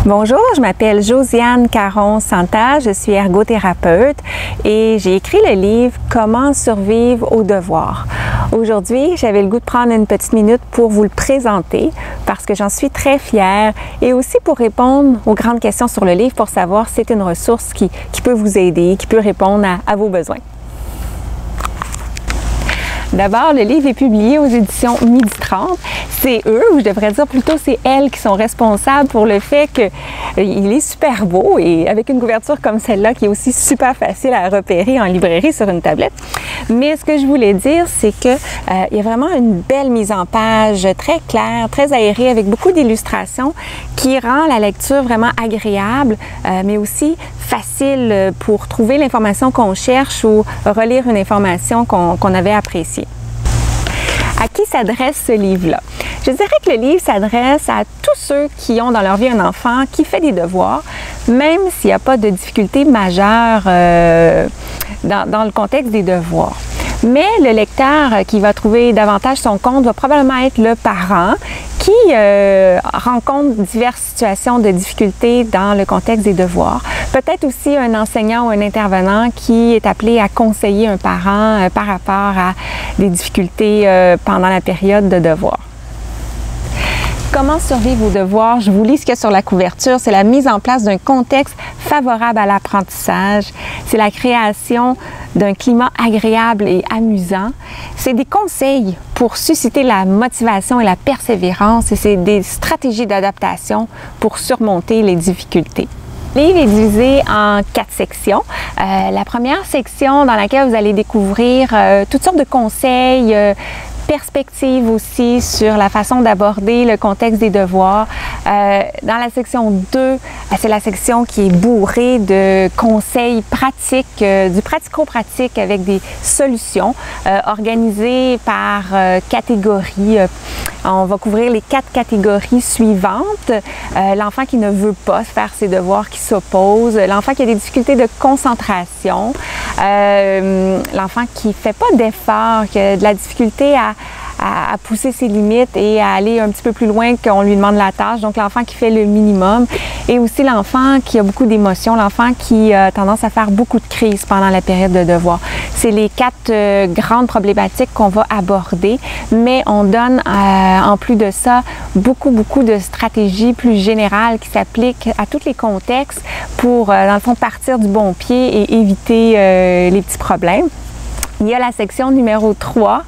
Bonjour, je m'appelle Josiane Caron-Santa, je suis ergothérapeute et j'ai écrit le livre « Comment survivre aux devoirs ». Aujourd'hui, j'avais le goût de prendre une petite minute pour vous le présenter parce que j'en suis très fière et aussi pour répondre aux grandes questions sur le livre pour savoir si c'est une ressource qui peut vous aider, qui peut répondre à vos besoins. D'abord, le livre est publié aux éditions Midi 30. C'est eux, ou je devrais dire plutôt c'est elles qui sont responsables pour le fait qu'il est super beau et avec une couverture comme celle-là qui est aussi super facile à repérer en librairie sur une tablette. Mais ce que je voulais dire, c'est qu'il y a vraiment une belle mise en page, très claire, très aérée, avec beaucoup d'illustrations qui rend la lecture vraiment agréable, mais aussi facile pour trouver l'information qu'on cherche ou relire une information qu'on avait appréciée. À qui s'adresse ce livre-là? Je dirais que le livre s'adresse à tous ceux qui ont dans leur vie un enfant qui fait des devoirs, même s'il n'y a pas de difficultés majeures dans le contexte des devoirs. Mais le lecteur qui va trouver davantage son compte va probablement être le parent qui rencontre diverses situations de difficultés dans le contexte des devoirs. Peut-être aussi un enseignant ou un intervenant qui est appelé à conseiller un parent par rapport à des difficultés pendant la période de devoirs. Comment survivre aux devoirs? Je vous lis ce qu'il y a sur la couverture. C'est la mise en place d'un contexte favorable à l'apprentissage. C'est la création d'un climat agréable et amusant. C'est des conseils pour susciter la motivation et la persévérance et c'est des stratégies d'adaptation pour surmonter les difficultés. Le livre est divisé en 4 sections. La première section dans laquelle vous allez découvrir toutes sortes de conseils, perspectives aussi sur la façon d'aborder le contexte des devoirs. Dans la section 2, c'est la section qui est bourrée de conseils pratiques, du pratico-pratique avec des solutions organisées par catégories. On va couvrir les 4 catégories suivantes. L'enfant qui ne veut pas faire ses devoirs, qui s'oppose, l'enfant qui a des difficultés de concentration, l'enfant qui ne fait pas d'effort, qui a de la difficulté à pousser ses limites et à aller un petit peu plus loin qu'on lui demande la tâche, donc l'enfant qui fait le minimum, et aussi l'enfant qui a beaucoup d'émotions, l'enfant qui a tendance à faire beaucoup de crises pendant la période de devoir. C'est les 4 grandes problématiques qu'on va aborder, mais on donne en plus de ça beaucoup de stratégies plus générales qui s'appliquent à tous les contextes pour, dans le fond, partir du bon pied et éviter les petits problèmes. Il y a la section numéro 3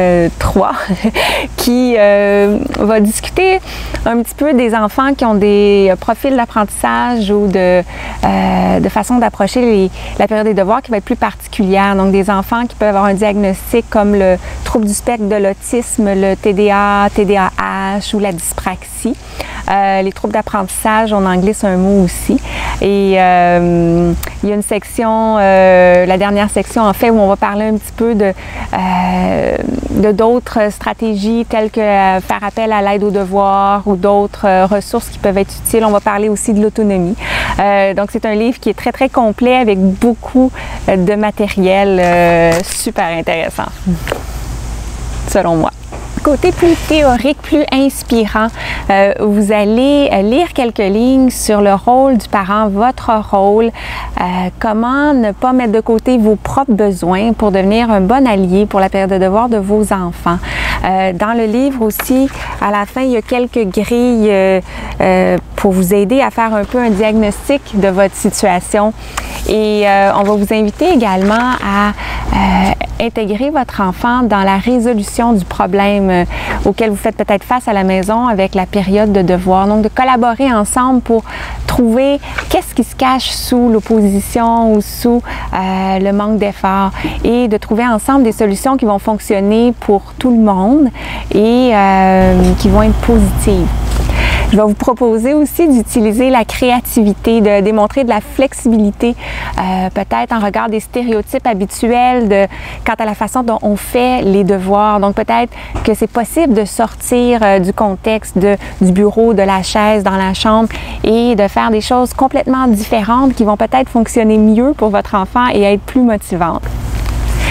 qui va discuter un petit peu des enfants qui ont des profils d'apprentissage ou de façon d'approcher la période des devoirs qui va être plus particulière. Donc des enfants qui peuvent avoir un diagnostic comme le trouble du spectre de l'autisme, le TDA, TDAH ou la dyspraxie. Les troubles d'apprentissage, on en glisse un mot aussi. Et il y a une section, la dernière section en fait, où on va parler un petit peu de d'autres stratégies telles que faire appel à l'aide aux devoirs ou d'autres ressources qui peuvent être utiles. On va parler aussi de l'autonomie. Donc c'est un livre qui est très complet avec beaucoup de matériel super intéressant, selon moi. Côté plus théorique, plus inspirant, vous allez lire quelques lignes sur le rôle du parent, votre rôle, comment ne pas mettre de côté vos propres besoins pour devenir un bon allié pour la période de devoir de vos enfants. Dans le livre aussi, à la fin, il y a quelques grilles pour vous aider à faire un peu un diagnostic de votre situation. Et on va vous inviter également à intégrer votre enfant dans la résolution du problème auquel vous faites peut-être face à la maison avec la période de devoir. Donc, de collaborer ensemble pour trouver qu'est-ce qui se cache sous l'opposition ou sous le manque d'effort et de trouver ensemble des solutions qui vont fonctionner pour tout le monde et qui vont être positives. Je vais vous proposer aussi d'utiliser la créativité, de démontrer de la flexibilité, peut-être en regard des stéréotypes habituels quant à la façon dont on fait les devoirs. Donc peut-être que c'est possible de sortir du contexte du bureau, de la chaise dans la chambre et de faire des choses complètement différentes qui vont peut-être fonctionner mieux pour votre enfant et être plus motivantes.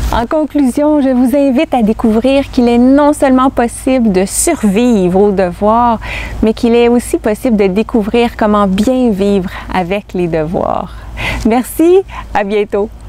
En conclusion, je vous invite à découvrir qu'il est non seulement possible de survivre aux devoirs, mais qu'il est aussi possible de découvrir comment bien vivre avec les devoirs. Merci, à bientôt!